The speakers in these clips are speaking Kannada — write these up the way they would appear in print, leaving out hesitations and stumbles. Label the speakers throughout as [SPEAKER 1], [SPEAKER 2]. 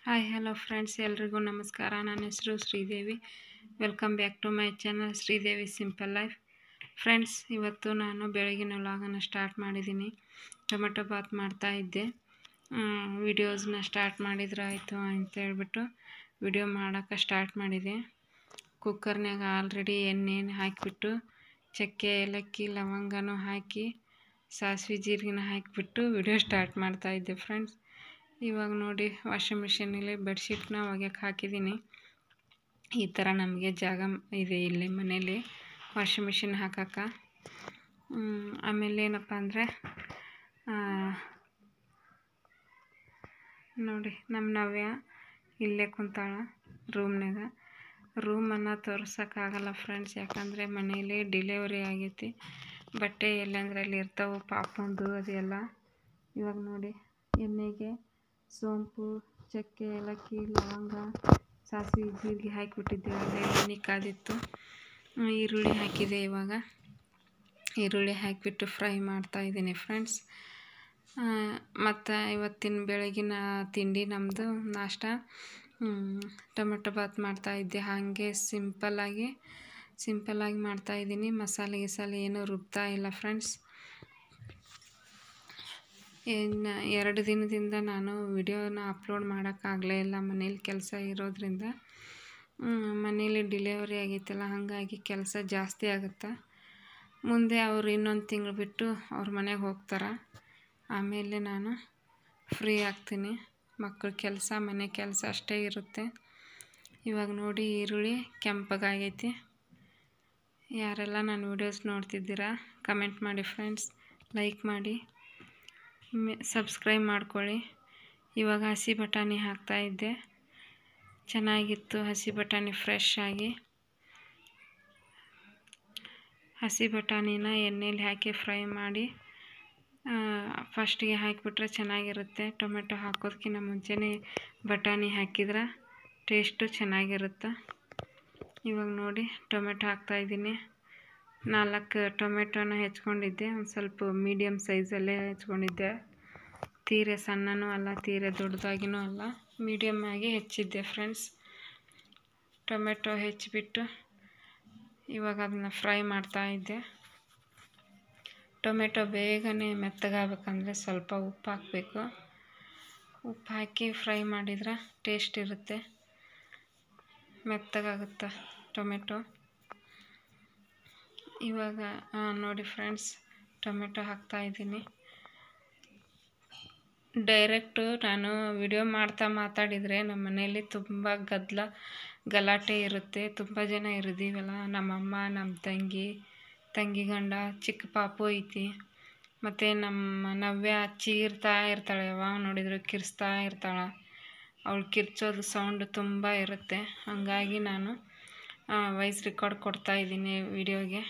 [SPEAKER 1] ಹಾಯ್ ಹಲೋ ಫ್ರೆಂಡ್ಸ್, ಎಲ್ರಿಗೂ ನಮಸ್ಕಾರ. ನನ್ನ ಹೆಸರು Sridevi. Welcome back to my channel Sridevi simple life. Friends, ಇವತ್ತು ನಾನು ಬೆಳಗಿನ ವ್ಲಾಗನ್ನು ಸ್ಟಾರ್ಟ್ ಮಾಡಿದ್ದೀನಿ. ಟೊಮೆಟೊ ಬಾತ್ ಮಾಡ್ತಾಯಿದ್ದೆ. ವಿಡಿಯೋಸ್ನ ಸ್ಟಾರ್ಟ್ ಮಾಡಿದ್ರೆ ಆಯಿತು ಅಂತ ಹೇಳ್ಬಿಟ್ಟು ವಿಡಿಯೋ ಮಾಡೋಕ್ಕೆ ಸ್ಟಾರ್ಟ್ ಮಾಡಿದೆ. ಕುಕ್ಕರ್ನಾಗ ಆಲ್ರೆಡಿ ಎಣ್ಣೆನ ಹಾಕಿಬಿಟ್ಟು ಚಕ್ಕೆ, ಏಲಕ್ಕಿ, ಲವಂಗನೂ ಹಾಕಿ ಸಾಸಿವೆ ಜೀರಿಗೆನ ಹಾಕಿಬಿಟ್ಟು ವಿಡಿಯೋ ಸ್ಟಾರ್ಟ್ ಮಾಡ್ತಾಯಿದ್ದೆ ಫ್ರೆಂಡ್ಸ್. ಇವಾಗ ನೋಡಿ, ವಾಷಿಂಗ್ ಮಿಷಿನಲ್ಲಿ ಬೆಡ್ಶೀಟ್ನ ಒಗ್ಯಕ್ಕೆ ಹಾಕಿದ್ದೀನಿ. ಈ ಥರ ನಮಗೆ ಜಾಗ ಇದೆ ಇಲ್ಲಿ ಮನೇಲಿ ವಾಷಿಂಗ್ ಮಿಷಿನ್ ಹಾಕಕ್ಕೆ. ಆಮೇಲೆ ಏನಪ್ಪ ಅಂದರೆ ನೋಡಿ, ನಮ್ಮ ನವ್ಯ ಇಲ್ಲೇ ಕುಂತಾಳ ರೂಮ್ನಾಗ. ರೂಮನ್ನು ತೋರ್ಸೋಕ್ಕಾಗಲ್ಲ ಫ್ರೆಂಡ್ಸ್, ಯಾಕಂದರೆ ಮನೇಲಿ ಡಿಲಿವರಿ ಆಗೈತಿ. ಬಟ್ಟೆ ಎಲ್ಲಂದ್ರೆ ಅಲ್ಲಿ ಇರ್ತಾವೆ ಪಾಪಂದು ಅದೆಲ್ಲ. ಇವಾಗ ನೋಡಿ, ಎಣ್ಣೆಗೆ ಸೋಂಪು, ಚಕ್ಕೆ, ಏಲಕ್ಕಿ, ಲವಂಗ, ಸಾಸಿವೆ ಜೀರಿಗೆ ಹಾಕಿಬಿಟ್ಟಿದ್ದೆ. ಅಲ್ಲೇ ಎಣ್ಣೆ ಕಾದಿತ್ತು. ಈರುಳ್ಳಿ ಹಾಕಿದೆ. ಇವಾಗ ಈರುಳ್ಳಿ ಹಾಕಿಬಿಟ್ಟು ಫ್ರೈ ಮಾಡ್ತಾಯಿದ್ದೀನಿ ಫ್ರೆಂಡ್ಸ್. ಮತ್ತು ಇವತ್ತಿನ ಬೆಳಗಿನ ತಿಂಡಿ ನಮ್ಮದು ನಾಷ್ಟ ಟೊಮೆಟೊ ಬಾತ್ ಮಾಡ್ತಾಯಿದ್ದೆ. ಹಾಗೆ ಸಿಂಪಲ್ಲಾಗಿ ಮಾಡ್ತಾಯಿದ್ದೀನಿ. ಮಸಾಲೆ ಏನೂ ರುಬ್ತಾ ಇಲ್ಲ ಫ್ರೆಂಡ್ಸ್. ಇನ್ನು 2 ದಿನದಿಂದ ನಾನು ವಿಡಿಯೋನ ಅಪ್ಲೋಡ್ ಮಾಡೋಕ್ಕಾಗಲೇ ಇಲ್ಲ, ಮನೇಲಿ ಕೆಲಸ ಇರೋದ್ರಿಂದ. ಮನೇಲಿ ಡಿಲಿವರಿ ಆಗೈತಲ್ಲ, ಹಾಗಾಗಿ ಕೆಲಸ ಜಾಸ್ತಿ ಆಗುತ್ತೆ. ಮುಂದೆ ಅವರು ಇನ್ನೊಂದು ತಿಂಗಳು ಬಿಟ್ಟು ಅವ್ರ ಮನೆಗೆ ಹೋಗ್ತಾರೆ. ಆಮೇಲೆ ನಾನು ಫ್ರೀ ಆಗ್ತೀನಿ. ಮಕ್ಕಳ ಕೆಲಸ, ಮನೆ ಕೆಲಸ ಅಷ್ಟೇ ಇರುತ್ತೆ. ಇವಾಗ ನೋಡಿ, ಈರುಳ್ಳಿ ಕೆಂಪಗಾಗೈತಿ. ಯಾರೆಲ್ಲ ನನ್ನ ವಿಡಿಯೋಸ್ ನೋಡ್ತಿದ್ದೀರಾ ಕಮೆಂಟ್ ಮಾಡಿ ಫ್ರೆಂಡ್ಸ್, ಲೈಕ್ ಮಾಡಿ, ಸಬ್ಸ್ಕ್ರೈಬ್ ಮಾಡ್ಕೊಳ್ಳಿ. ಇವಾಗ ಹಸಿ ಬಟಾಣಿ ಹಾಕ್ತಾಯಿದ್ದೆ. ಚೆನ್ನಾಗಿತ್ತು ಹಸಿ ಬಟಾಣಿ ಫ್ರೆಶ್ ಆಗಿ. ಹಸಿ ಬಟಾಣಿನ ಎಣ್ಣೆಲಿ ಹಾಕಿ ಫ್ರೈ ಮಾಡಿ ಫಸ್ಟಿಗೆ ಹಾಕಿಬಿಟ್ರೆ ಚೆನ್ನಾಗಿರುತ್ತೆ. ಟೊಮೆಟೊ ಹಾಕೋದಕ್ಕಿಂತ ಮುಂಚೆನೇ ಬಟಾಣಿ ಹಾಕಿದ್ರೆ ಟೇಸ್ಟು ಚೆನ್ನಾಗಿರುತ್ತೆ. ಇವಾಗ ನೋಡಿ, ಟೊಮೆಟೊ ಹಾಕ್ತಾಯಿದ್ದೀನಿ. 4 ಟೊಮೆಟೊನ ಹೆಚ್ಕೊಂಡಿದ್ದೆ. ಒಂದು ಸ್ವಲ್ಪ ಮೀಡಿಯಮ್ ಸೈಜಲ್ಲೇ ಹೆಚ್ಕೊಂಡಿದ್ದೆ. ತೀರೆ ಸಣ್ಣನೂ ಅಲ್ಲ, ತೀರೆ ದೊಡ್ಡದಾಗಿನೂ ಅಲ್ಲ, ಮೀಡಿಯಮ್ ಆಗಿ ಹೆಚ್ಚಿದ್ದೆ ಫ್ರೆಂಡ್ಸ್. ಟೊಮೆಟೊ ಹೆಚ್ಚಿಬಿಟ್ಟು ಇವಾಗ ಅದನ್ನ ಫ್ರೈ ಮಾಡ್ತಾಯಿದ್ದೆ. ಟೊಮೆಟೊ ಬೇಗನೆ ಮೆತ್ತಗಾಗಬೇಕಂದ್ರೆ ಸ್ವಲ್ಪ ಉಪ್ಪು ಹಾಕಬೇಕು. ಉಪ್ಪು ಹಾಕಿ ಫ್ರೈ ಮಾಡಿದ್ರೆ ಟೇಸ್ಟ್ ಇರುತ್ತೆ, ಮೆತ್ತಗಾಗುತ್ತೆ ಟೊಮೆಟೊ. ಇವಾಗ ನೋಡಿ ಫ್ರೆಂಡ್ಸ್, ಟೊಮೆಟೊ ಹಾಕ್ತಾಯಿದ್ದೀನಿ. ಡೈರೆಕ್ಟು ನಾನು ವಿಡಿಯೋ ಮಾತಾಡಿದರೆ ನಮ್ಮ ಮನೇಲಿ ತುಂಬ ಗಲಾಟೆ ಇರುತ್ತೆ. ತುಂಬ ಜನ ಇದ್ದೀವಲ್ಲ, ನಮ್ಮಮ್ಮ, ನಮ್ಮ ತಂಗಿ ಗಂಡ, ಚಿಕ್ಕ ಪಾಪು ಐತಿ. ಮತ್ತು ನಮ್ಮ ನವ್ಯ ಚೀರ್ತಾ ಇರ್ತಾಳೆ, ಯಾವಾಗ ನೋಡಿದ್ರು ಕಿರ್ಚ್ತಾ ಇರ್ತಾಳೆ. ಅವಳು ಕಿರ್ಚೋದು ಸೌಂಡ್ ತುಂಬ ಇರುತ್ತೆ. ಹಾಗಾಗಿ ನಾನು ವಾಯ್ಸ್ ರೆಕಾರ್ಡ್ ಕೊಡ್ತಾಯಿದ್ದೀನಿ ವಿಡಿಯೋಗೆ.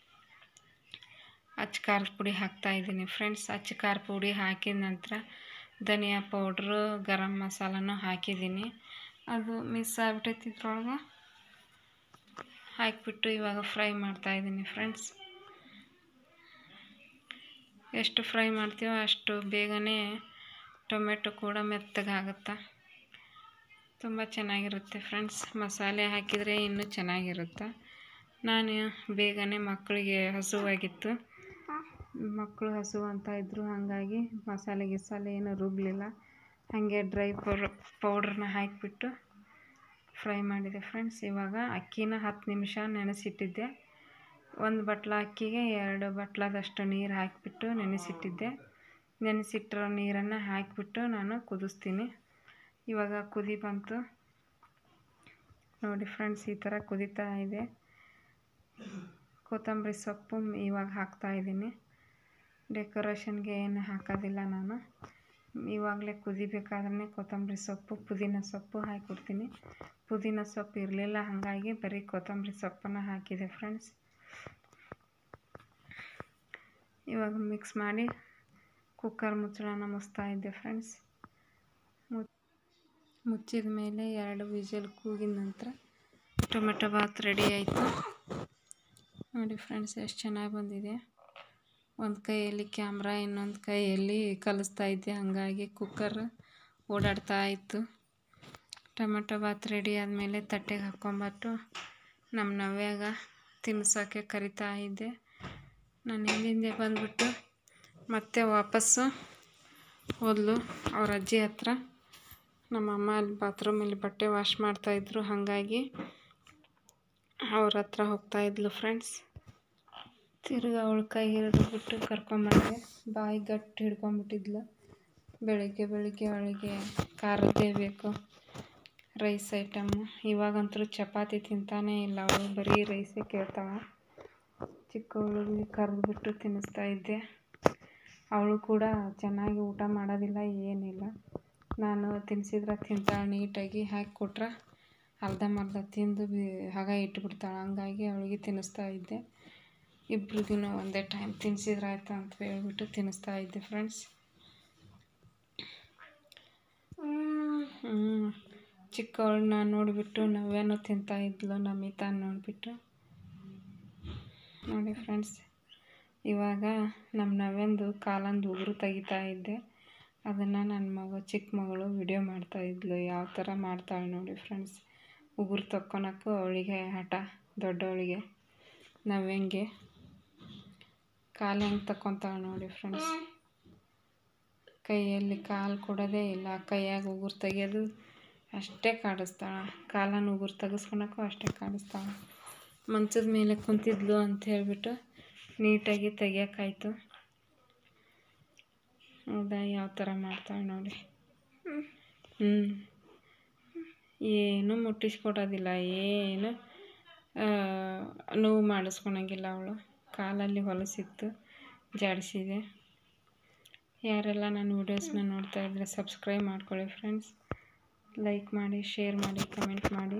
[SPEAKER 1] ಅಚ್ಚ ಖಾರದ ಪುಡಿ ಹಾಕ್ತಾಯಿದ್ದೀನಿ ಫ್ರೆಂಡ್ಸ್. ಅಚ್ಚ ಖಾರ ಪುಡಿ ಹಾಕಿದ ನಂತರ ಧನಿಯಾ ಪೌಡ್ರು, ಗರಂ ಮಸಾಲನೂ ಹಾಕಿದ್ದೀನಿ. ಅದು ಮಿಸ್ ಆಗಿಬಿಟ್ಟೈತಿ, ಇದ್ರೊಳಗೆ ಹಾಕಿಬಿಟ್ಟು ಇವಾಗ ಫ್ರೈ ಮಾಡ್ತಾಯಿದ್ದೀನಿ ಫ್ರೆಂಡ್ಸ್. ಎಷ್ಟು ಫ್ರೈ ಮಾಡ್ತೀವೋ ಅಷ್ಟು ಬೇಗನೆ ಟೊಮೆಟೊ ಕೂಡ ಮೆತ್ತಗಾಗುತ್ತೆ. ತುಂಬ ಚೆನ್ನಾಗಿರುತ್ತೆ ಫ್ರೆಂಡ್ಸ್. ಮಸಾಲೆ ಹಾಕಿದರೆ ಇನ್ನೂ ಚೆನ್ನಾಗಿರುತ್ತೆ. ನಾನು ಬೇಗನೆ ಮಕ್ಕಳಿಗೆ ಹಸುವಾಗಿತ್ತು, ಮಕ್ಕಳು ಹಸು ಅಂತ ಇದ್ದರು. ಹಾಗಾಗಿ ಮಸಾಲೆ ಏನೂ ರುಬ್ಬಲಿಲ್ಲ, ಹಾಗೆ ಡ್ರೈ ಪೌಡ್ರನ್ನ ಹಾಕಿಬಿಟ್ಟು ಫ್ರೈ ಮಾಡಿದೆ ಫ್ರೆಂಡ್ಸ್. ಇವಾಗ ಅಕ್ಕಿನ 10 ನಿಮಿಷ ನೆನೆಸಿಟ್ಟಿದ್ದೆ. 1 ಬಟ್ಲ ಅಕ್ಕಿಗೆ 2 ಬಟ್ಲದಷ್ಟು ನೀರು ಹಾಕಿಬಿಟ್ಟು ನೆನೆಸಿಟ್ಟಿದ್ದೆ. ನೆನೆಸಿಟ್ಟಿರೋ ನೀರನ್ನು ಹಾಕಿಬಿಟ್ಟು ನಾನು ಕುದಿಸ್ತೀನಿ. ಇವಾಗ ಕುದಿ ಬಂತು ನೋಡಿ ಫ್ರೆಂಡ್ಸ್, ಈ ಥರ ಕುದೀತಾ ಇದೆ. ಕೊತ್ತಂಬರಿ ಸೊಪ್ಪು ಇವಾಗ ಹಾಕ್ತಾಯಿದ್ದೀನಿ. ಡೆಕೋರೇಷನ್ಗೆ ಏನು ಹಾಕೋದಿಲ್ಲ ನಾನು. ಇವಾಗಲೇ ಕುದಿಬೇಕಾದ್ರೆ ಕೊತ್ತಂಬರಿ ಸೊಪ್ಪು, ಪುದೀನ ಸೊಪ್ಪು ಹಾಕಿಬಿಡ್ತೀನಿ. ಪುದೀನ ಸೊಪ್ಪು ಇರಲಿಲ್ಲ, ಹಾಗಾಗಿ ಬರೀ ಕೊತ್ತಂಬರಿ ಸೊಪ್ಪನ್ನು ಹಾಕಿದೆ ಫ್ರೆಂಡ್ಸ್. ಇವಾಗ ಮಿಕ್ಸ್ ಮಾಡಿ ಕುಕ್ಕರ್ ಮುಚ್ಚಳನ ಮುಚ್ತಾಯಿದ್ದೆ ಫ್ರೆಂಡ್ಸ್. ಮುಚ್ಚಿದ ಮೇಲೆ 2 ವಿಷಲ್ ಕೂಗಿದ ನಂತರ ಟೊಮೆಟೊ ಬಾತ್ ರೆಡಿ ಆಯಿತು ನೋಡಿ ಫ್ರೆಂಡ್ಸ್. ಎಷ್ಟು ಚೆನ್ನಾಗಿ ಬಂದಿದೆ. ಒಂದು ಕೈಯಲ್ಲಿ ಕ್ಯಾಮ್ರಾ, ಇನ್ನೊಂದು ಕೈಯಲ್ಲಿ ಕಲಿಸ್ತಾ ಇದ್ದೆ, ಹಾಗಾಗಿ ಕುಕ್ಕರ್ ಓಡಾಡ್ತಾ ಇತ್ತು. ಟೊಮೆಟೊ ಬಾತ್ ರೆಡಿ ಆದಮೇಲೆ ತಟ್ಟೆಗೆ ಹಾಕ್ಕೊಂಬಟ್ಟು ನಮ್ಮ ನವ್ಯಾಗ ತಿನ್ಸೋಕ್ಕೆ ಕರಿತಾ ಇದ್ದೆ. ನಾನು ಹಿಂದೆ ಬಂದುಬಿಟ್ಟು ಮತ್ತೆ ವಾಪಸ್ಸು ಹೋದ್ಲು ಅವ್ರ ಅಜ್ಜಿ ಹತ್ರ. ನಮ್ಮಮ್ಮ ಅಲ್ಲಿ ಬಾತ್ರೂಮಲ್ಲಿ ಬಟ್ಟೆ ವಾಶ್ ಮಾಡ್ತಾಯಿದ್ರು, ಹಾಗಾಗಿ ಅವ್ರ ಹತ್ರ ಹೋಗ್ತಾಯಿದ್ಲು ಫ್ರೆಂಡ್ಸ್. ತಿರ್ಗಿ ಅವಳು ಕೈ ಹಿಡಿದ್ಬಿಟ್ಟು ಕರ್ಕೊಂಬಂದೆ. ಬಾಯಿ ಗಟ್ಟಿ ಹಿಡ್ಕೊಂಬಿಟ್ಟಿದ್ಲು. ಬೆಳಿಗ್ಗೆ ಅವಳಿಗೆ ಖಾರದ್ದೇ ಬೇಕು, ರೈಸ್ ಐಟಮ್ಮು. ಇವಾಗಂತೂ ಚಪಾತಿ ತಿಂತಾನೇ ಇಲ್ಲ ಅವಳು, ಬರೀ ರೈಸೇ ಕೇಳ್ತಾಳೆ. ಚಿಕ್ಕವಳಿಗೆ ಕರೆದ್ಬಿಟ್ಟು ತಿನ್ನಿಸ್ತಾ ಇದ್ದೆ. ಅವಳು ಕೂಡ ಚೆನ್ನಾಗಿ ಊಟ ಮಾಡೋದಿಲ್ಲ, ಏನಿಲ್ಲ. ನಾನು ತಿನ್ನಿಸಿದ್ರೆ ತಿಂತಾಳೆ, ನೀಟಾಗಿ ಹಾಕಿ ಕೊಟ್ರೆ ಅರ್ಧಂಬರ್ಧ ತಿಂದು ಆಗ ಇಟ್ಬಿಡ್ತಾಳೆ. ಹಂಗಾಗಿ ಅವಳಿಗೆ ತಿನ್ನಿಸ್ತಾ ಇದ್ದೆ. ಇಬ್ರಿಗೂ ಒಂದೇ ಟೈಮ್ ತಿನ್ನಿಸಿದ್ರೆ ಆಯ್ತು ಅಂತ ಹೇಳ್ಬಿಟ್ಟು ತಿನ್ನಿಸ್ತಾ ಇದ್ದೆ ಫ್ರೆಂಡ್ಸ್. ಚಿಕ್ಕವಳನ್ನ ನೋಡಿಬಿಟ್ಟು ನವ್ಯಾನು ತಿಂತಾಯಿದ್ಲು, ನಮಿತಾ ನೋಡಿಬಿಟ್ಟು. ನೋಡಿ ಫ್ರೆಂಡ್ಸ್, ಇವಾಗ ನಮ್ಮ ನವ್ಯಂದು ಕಾಲಂದು ಉಗುರು ತೆಗಿತಾ ಇದ್ದೆ. ಅದನ್ನು ನನ್ನ ಚಿಕ್ಕ ಮಗಳು ವಿಡಿಯೋ ಮಾಡ್ತಾಯಿದ್ಲು. ಯಾವ ಥರ ಮಾಡ್ತಾಳೆ ನೋಡಿ ಫ್ರೆಂಡ್ಸ್. ಉಗುರು ತಕ್ಕೊಳಕ್ಕೂ ಅವಳಿಗೆ ಹಠ, ದೊಡ್ಡವಳಿಗೆ. ನವ್ಯಂಗೆ ಕಾಲು ಹೆಂಗೆ ತಕ್ಕೊತಾಳೆ ನೋಡಿ ಫ್ರೆಂಡ್ಸ್. ಕೈಯಲ್ಲಿ ಕಾಲು ಕೊಡೋದೇ ಇಲ್ಲ, ಕೈಯಾಗ ಉಗುರು ತೆಗಿಯೋದು ಅಷ್ಟೇ ಕಾಡಿಸ್ತಾಳೆ. ಕಾಲನ್ನು ಉಗುರು ತೆಗೆಸ್ಕೊಳಕ್ಕೂ ಅಷ್ಟೇ ಕಾಡಿಸ್ತಾಳೆ. ಮಂಚದ ಮೇಲೆ ಕುಂತಿದ್ಲು ಅಂತ ಹೇಳ್ಬಿಟ್ಟು ನೀಟಾಗಿ ತೆಗಿಯೋಕ್ಕಾಯ್ತು. ಹೌದಾ, ಯಾವ ಥರ ಮಾಡ್ತಾಳೆ ನೋಡಿ. ಏನು ಮುಟ್ಟಿಸ್ಕೊಡೋದಿಲ್ಲ, ಏನು ನೋವು ಮಾಡಿಸ್ಕೊಳಂಗಿಲ್ಲ ಅವಳು. ಕಾಲಲ್ಲಿ ಹೊಲಸಿತ್ತು, ಜಾಡಿಸಿದೆ. ಯಾರೆಲ್ಲ ನನ್ನ ವೀಡಿಯೋಸ್ನ ನೋಡ್ತಾ ಇದ್ದರೆ ಸಬ್ಸ್ಕ್ರೈಬ್ ಮಾಡ್ಕೊಳ್ಳಿ ಫ್ರೆಂಡ್ಸ್. ಲೈಕ್ ಮಾಡಿ, ಶೇರ್ ಮಾಡಿ, ಕಮೆಂಟ್ ಮಾಡಿ.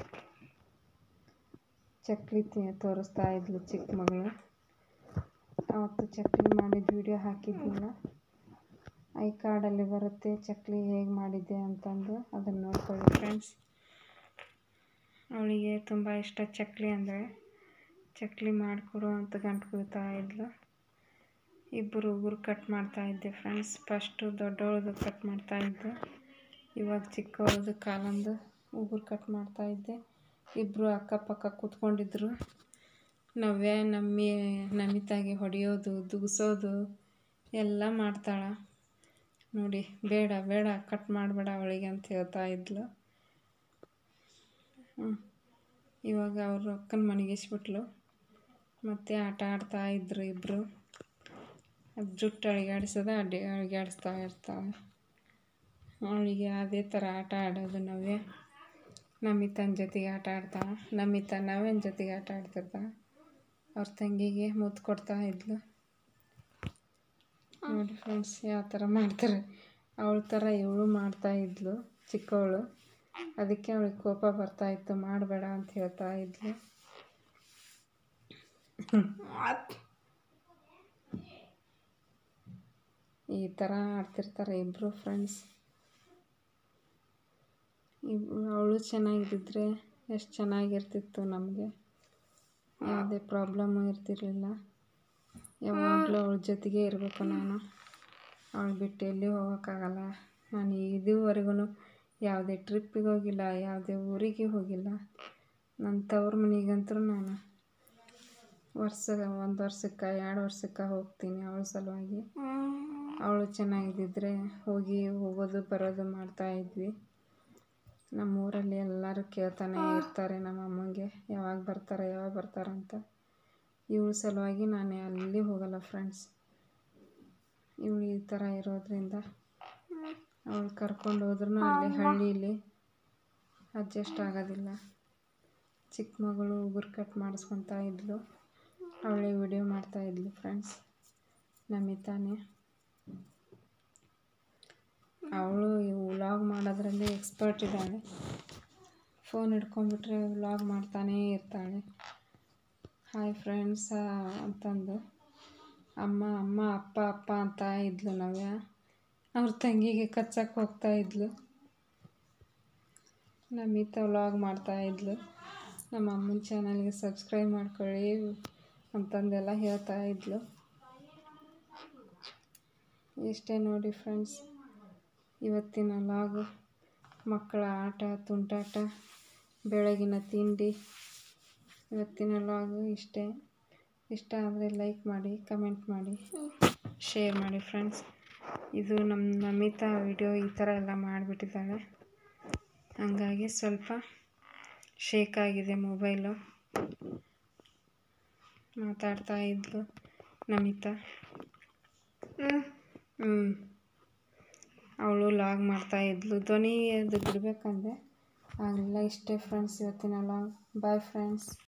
[SPEAKER 1] ಚಕ್ಲಿ ತೋರಿಸ್ತಾ ಇದ್ಲು ಚಿಕ್ಕ ಮಗಳು. ಅವತ್ತು ಚಕ್ಲಿ ಮಾಡಿದ ವಿಡಿಯೋ ಹಾಕಿದ್ದಿಲ್ಲ, ಐ ಕಾರ್ಡಲ್ಲಿ ಬರುತ್ತೆ ಚಕ್ಲಿ ಹೇಗೆ ಮಾಡಿದ್ದೆ ಅಂತಂದು, ಅದನ್ನು ನೋಡ್ಕೊಳ್ಳಿ ಫ್ರೆಂಡ್ಸ್. ಅವಳಿಗೆ ತುಂಬ ಇಷ್ಟ ಚಕ್ಲಿ ಅಂದರೆ. ಚಕ್ಲಿ ಮಾಡಿಕೊಡು ಅಂತ ಗಂಟು ಬೀಳ್ತಾ ಇದ್ಲು. ಇಬ್ಬರು ಉಗುರು ಕಟ್ ಮಾಡ್ತಾಯಿದ್ದೆ ಫ್ರೆಂಡ್ಸ್. ಫಸ್ಟು ದೊಡ್ಡವಳದು ಕಟ್ ಮಾಡ್ತಾಯಿದ್ದೆ, ಇವಾಗ ಚಿಕ್ಕವಳದು ಕಾಲಂದು ಉಗುರು ಕಟ್ ಮಾಡ್ತಾಯಿದ್ದೆ. ಇಬ್ಬರು ಅಕ್ಕಪಕ್ಕ ಕೂತ್ಕೊಂಡಿದ್ರು. ನವ್ಯ ನಮಿತಾಗೆ ಹೊಡೆಯೋದು, ದುಗಿಸೋದು ಎಲ್ಲ ಮಾಡ್ತಾಳೆ ನೋಡಿ. ಬೇಡ ಕಟ್ ಮಾಡಬೇಡ ಅವಳಿಗೆ ಅಂತ ಹೇಳ್ತಾ ಇದ್ಲು. ಇವಾಗ ಅವರು ಅಕ್ಕನ ಮನೆಗಿಸ್ಬಿಟ್ಲು. ಮತ್ತೆ ಆಟ ಆಡ್ತಾಯಿದ್ರು ಇಬ್ಬರು. ಜುಟ್ಟು ಅಳಿಗಾಡಿಸೋದು ಅಳಿಗಾಡಿಸ್ತಾ ಇರ್ತಾಳೆ. ಅವಳಿಗೆ ಅದೇ ಥರ ಆಟ ಆಡೋದು ನವ್ಯ. ನಮಿತನ ಜೊತೆಗೆ ಆಟ ಆಡ್ತಾಳೆ, ನಮಿತಾ ನವ್ಯನ ಜೊತೆಗೆ ಆಟ ಆಡ್ತಿರ್ತಾಳೆ. ಅವ್ರ ತಂಗಿಗೆ ಮುತ್ತು ಕೊಡ್ತಾ ಇದ್ಲು ನೋಡಿ ಫ್ರೆಂಡ್ಸ್. ಯಾವ ಥರ ಮಾಡ್ತಾರೆ, ಅವಳ ಥರ ಇವಳು ಮಾಡ್ತಾಯಿದ್ಲು ಚಿಕ್ಕವಳು. ಅದಕ್ಕೆ ಅವಳಿಗೆ ಕೋಪ ಬರ್ತಾಯಿತ್ತು, ಮಾಡಬೇಡ ಅಂತ ಹೇಳ್ತಾ ಇದ್ಲು. ಈ ಥರ ಆಡ್ತಿರ್ತಾರೆ ಇಬ್ಬರು ಫ್ರೆಂಡ್ಸ್. ಅವಳು ಚೆನ್ನಾಗಿದ್ದರೆ ಎಷ್ಟು ಚೆನ್ನಾಗಿರ್ತಿತ್ತು ನಮಗೆ. ಯಾವುದೇ ಪ್ರಾಬ್ಲಮ್ಮು ಇರ್ತಿರಲಿಲ್ಲ. ಯಾವಾಗಲೂ ಅವಳ ಜೊತೆಗೆ ಇರಬೇಕು ನಾನು. ಅವಳು ಬಿಟ್ಟು ಎಲ್ಲಿ ಹೋಗೋಕ್ಕಾಗಲ್ಲ. ನಾನು ಇದುವರೆಗೂ ಯಾವುದೇ ಟ್ರಿಪ್ಪಿಗೆ ಹೋಗಿಲ್ಲ, ಯಾವುದೇ ಊರಿಗೆ ಹೋಗಿಲ್ಲ. ನನ್ನ ತವ್ರ ಮನೆಗಂತೂ ನಾನು ಒಂದು ವರ್ಷಕ್ಕೆ 2 ವರ್ಷಕ್ಕೆ ಹೋಗ್ತೀನಿ ಅವಳ ಸಲುವಾಗಿ. ಅವಳು ಚೆನ್ನಾಗಿದ್ದಿದ್ರೆ ಹೋಗೋದು ಬರೋದು ಮಾಡ್ತಾಯಿದ್ವಿ. ನಮ್ಮೂರಲ್ಲಿ ಎಲ್ಲರೂ ಕೇಳ್ತಾನೆ ಇರ್ತಾರೆ ನಮ್ಮ ಅಮ್ಮಂಗೆ, ಯಾವಾಗ ಬರ್ತಾರೆ ಅಂತ. ಇವಳ ಸಲುವಾಗಿ ನಾನು ಅಲ್ಲಿ ಹೋಗಲ್ಲ ಫ್ರೆಂಡ್ಸ್. ಇವಳು ಈ ಥರ ಇರೋದ್ರಿಂದ ಅವಳು ಕರ್ಕೊಂಡು ಹೋದ್ರೂ ಅಲ್ಲಿ ಹಳ್ಳೀಲಿ ಅಡ್ಜಸ್ಟ್ ಆಗೋದಿಲ್ಲ. ಚಿಕ್ಕ ಮಗಳು ಉಗುರು ಕಟ್ ಮಾಡಿಸ್ಕೊತಾ ಇದ್ಲು, ಅವಳೇ ವಿಡಿಯೋ ಮಾಡ್ತಾಯಿದ್ಲು ಫ್ರೆಂಡ್ಸ್. ನಮಿತಾನೆ ಅವಳು ವ್ಲಾಗ್ ಮಾಡೋದ್ರಲ್ಲಿ ಎಕ್ಸ್ಪರ್ಟ್ ಇದ್ದಾಳೆ. ಫೋನ್ ಹಿಡ್ಕೊಂಡ್ಬಿಟ್ರೆ ವ್ಲಾಗ್ ಮಾಡ್ತಾನೇ ಇರ್ತಾಳೆ. ಹಾಯ್ ಫ್ರೆಂಡ್ಸ್ ಅಂತಂದು ಅಮ್ಮ ಅಪ್ಪ ಅಂತ ಇದ್ಲು ನವ್ಯ. ಅವ್ರ ತಂಗಿಗೆ ಕಚ್ಚಕ್ಕೆ ಹೋಗ್ತಾಯಿದ್ಲು. ನಮಿತಾ ವ್ಲಾಗ್ ಮಾಡ್ತಾಯಿದ್ಲು. ನಮ್ಮ ಅಮ್ಮನ ಚಾನಲ್ಗೆ ಸಬ್ಸ್ಕ್ರೈಬ್ ಮಾಡ್ಕೊಳ್ಳಿ ಅಂತಂದೆಲ್ಲ ಹೇಳ್ತಾ ಇದ್ಲು. ಇಷ್ಟೇ ನೋಡಿ ಫ್ರೆಂಡ್ಸ್ ಇವತ್ತಿನ ವ್ಲಾಗು. ಮಕ್ಕಳ ಆಟ ತುಂಟಾಟ, ಬೆಳಗಿನ ತಿಂಡಿ. ಇವತ್ತಿನ ಲಾಗು ಇಷ್ಟೇ. ಇಷ್ಟ ಆದರೆ ಲೈಕ್ ಮಾಡಿ, ಕಮೆಂಟ್ ಮಾಡಿ, ಶೇರ್ ಮಾಡಿ ಫ್ರೆಂಡ್ಸ್. ಇದು ನಮ್ಮ ನಮಿತಾ ವಿಡಿಯೋ ಈ ಥರ ಎಲ್ಲ ಮಾಡಿಬಿಟ್ಟಿದ್ದಾಳೆ. ಹಂಗಾಗಿ ಸ್ವಲ್ಪ ಶೇಕ್ ಆಗಿದೆ ಮೊಬೈಲು. ಮಾತಾಡ್ತಾ ಇದ್ಲು ನಮಿತಾ. ಅವಳು ಲಾಗ್ ಮಾಡ್ತಾ ಇದ್ಲು. ಧ್ವನಿ ಅದು ಬಿಡಬೇಕಂದೆ ಆಗಲಿಲ್ಲ. ಇಷ್ಟೇ ಫ್ರೆಂಡ್ಸ್ ಇವತ್ತಿನ ಲಾಗ್. Bye friends.